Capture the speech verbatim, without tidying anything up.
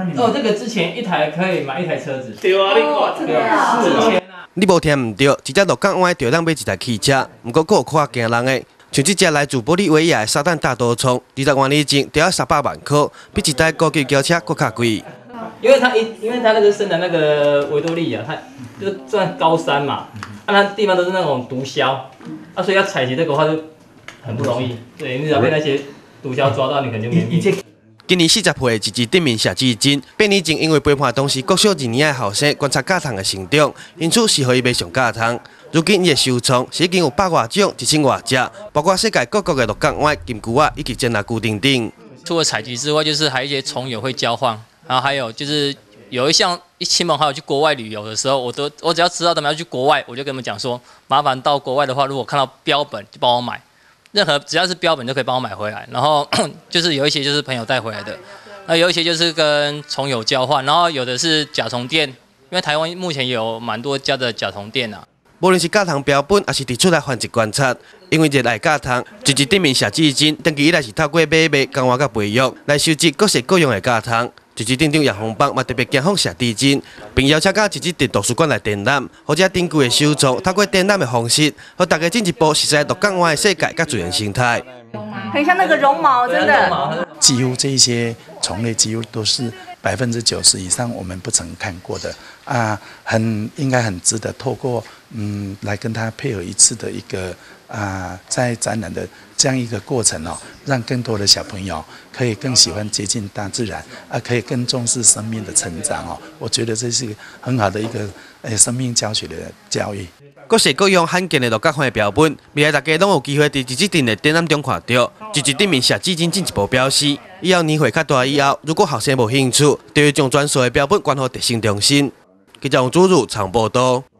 哦，这个之前一台可以买一台车子。 对啊，你看这个之前啊。 你无听唔对，一只鹿港湾就当买一台汽车，不过佫有看惊人的。像这只来自玻利维亚的沙旦大多葱，二十万里前就要三百万块，比一台高级轿车佫较贵。 因为它一，因为它那个生的那个维多利亚，它就是算高山嘛，啊，它地方都是那种毒枭，啊，所以要采集这个的话就很不容易。对，你只要被那些毒枭抓到，你可能就免命。 今年四十岁，一支顶面下至真，八年前因为陪伴同时国小二年的后生观察教堂的成长，因此是可以买上教堂。如今伊的收藏是已经有百外种、一千外只，包括世界各国的鹿港湾、金龟仔以及真拿固定等。 除了采集之外，就是还有一些虫友会交换，然后还有就是有一项一亲朋好友去国外旅游的时候，我都我只要知道他们要去国外，我就跟他们讲说，麻烦到国外的话，如果看到标本就帮我买。任何只要是标本就可以帮我买回来，然后就是有一些就是朋友带回来的，那有一些就是跟虫友交换，然后有的是甲虫店，因为台湾目前有蛮多家的甲虫店啊。 无论是教堂标本，还是提出来繁殖观察，因为热爱教堂，一支顶面下至真，长期以来是透过买卖、讲话、甲培育来收集各式各样的教堂。一支顶长叶红邦嘛特别惊访下地震，并邀请到一支伫图书馆来展览，或者珍贵的收藏，透过展览的方式，和大家进一步熟悉鹿港湾的世界甲自然生态。 很像那个绒毛，真的。 几乎这些虫类几乎都是百分之九十以上我们不曾看过的啊，很应该很值得透过嗯来跟它配合一次的一个啊在展览的这样一个过程哦，让更多的小朋友可以更喜欢接近大自然啊，可以更重视生命的成长哦。我觉得这是一个很好的一个呃生命教学的教育。 各式各样罕见的鹿港湾标本，未来大家拢有机会伫日子顶的展览中看到，一支顶面下至真进一步表示，以后年岁较大以后，如果后生无兴趣，就会将专属的标本关乎特生中心。记者王祖如长报道。